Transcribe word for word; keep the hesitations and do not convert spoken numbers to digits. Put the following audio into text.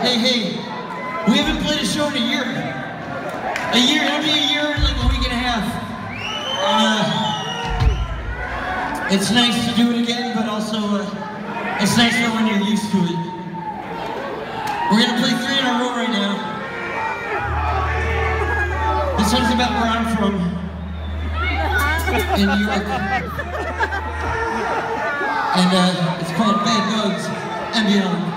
Hey, hey, we haven't played a show in a year. A year, it'll be a year, like a week and a half. And, uh, it's nice to do it again, but also, uh, it's nicer when you're used to it. We're gonna play three in a row right now. This one's about where I'm from, in New York. And uh, it's called Bad Bugs and Beyond.